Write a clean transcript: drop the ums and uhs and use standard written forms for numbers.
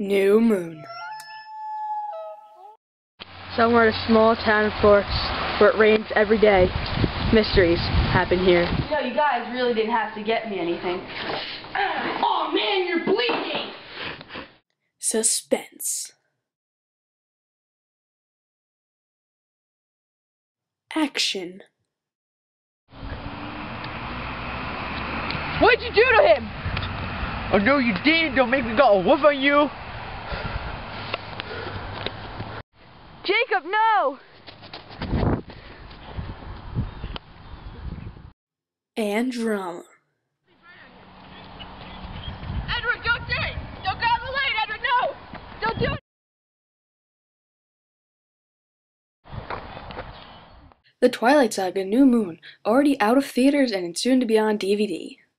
New moon. Somewhere in a small town in Florida where it rains every day, mysteries happen here. No, you guys really didn't have to get me anything. Oh man, you're bleeding! Suspense. Action. What'd you do to him? Oh no, you didn't. Don't make me go a woof on you. Jacob, no! And drama. Edward, don't do it! Don't go out the lane, Edward, no! Don't do it! The Twilight Saga: New Moon, already out of theaters and soon to be on DVD.